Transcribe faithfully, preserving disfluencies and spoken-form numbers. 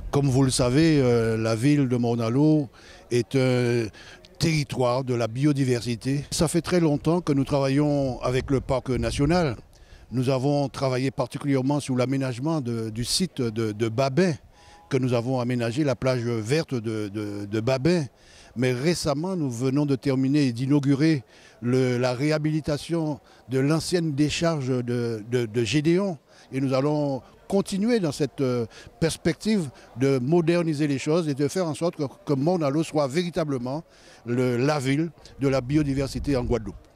Comme vous le savez, euh, la ville de Morne-à-l'Eau est un territoire de la biodiversité. Ça fait très longtemps que nous travaillons avec le parc national. Nous avons travaillé particulièrement sur l'aménagement du site de, de Babin, que nous avons aménagé, la plage verte de, de, de Babin. Mais récemment, nous venons de terminer et d'inaugurer la réhabilitation de l'ancienne décharge de, de, de Gédéon. Et nous allons continuer dans cette perspective de moderniser les choses et de faire en sorte que, que Morne-à-l'Eau soit véritablement le, la ville de la biodiversité en Guadeloupe.